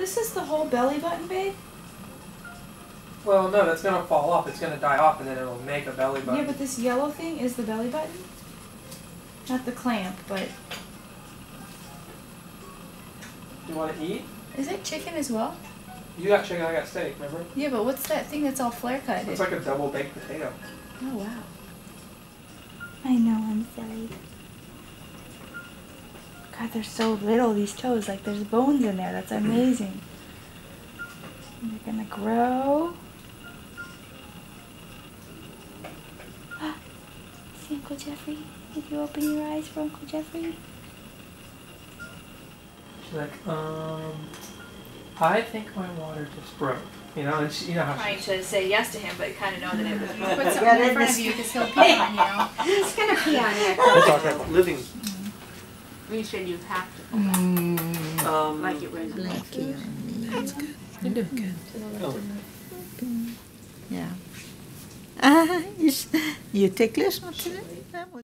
this is the whole belly button, babe? Well, no, that's gonna fall off. It's gonna die off, and then it'll make a belly button. Yeah, but this yellow thing is the belly button? Not the clamp, but... You wanna eat? Is it chicken as well? You got chicken, I got steak, remember? Yeah, but what's that thing that's all flare cut? It's like a double baked potato. Oh, wow. I know, I'm silly. God, they're so little, these toes. Like, there's bones in there. That's amazing. And they're gonna grow. See Uncle Jeffrey? Did you open your eyes for Uncle Jeffrey? She's like, I think my water just broke. You know, and she, you know how Trying she... to say yes to him, but kind of know that it was wrong. Put something in front of you because he'll pee on you. He's gonna pee on you. We're talking about living. You said you have to. Like it was Blankie on me. That's good. You're doing good. Oh. Yeah. You ticklish, not today?